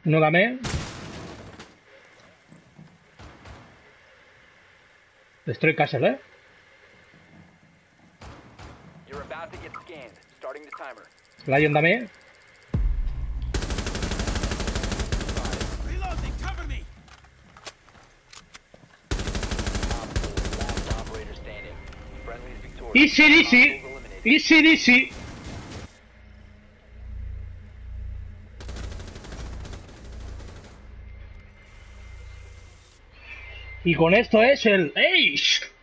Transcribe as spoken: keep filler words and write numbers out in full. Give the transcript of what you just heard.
No dame. Destroy Castle, eh. You're about to get scanned. Starting the timer. Lion, dame. Reloading, cover me. Last operator standing. Friendly's victorious. Easy, easy. Hostiles eliminated. Easy, easy. Y con esto es el Ace.